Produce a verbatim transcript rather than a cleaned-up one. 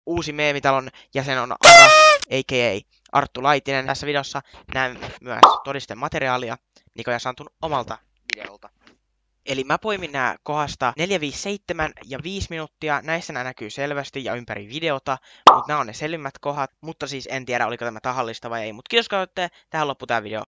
uusi meemitalon jäsen on Ara, a k a. Arttu Laitinen. Tässä videossa näemme myös todistemateriaalia Niko Santun omalta videolta. Eli mä poimin nää kohdasta neljä, viisi, seitsemän ja viisi minuuttia. Näissä nää näkyy selvästi ja ympäri videota, mutta nämä on ne selvimmät kohdat. Mutta siis en tiedä, oliko tämä tahallista vai ei. Mutta kiitos, kun olette tähän loppu tää video.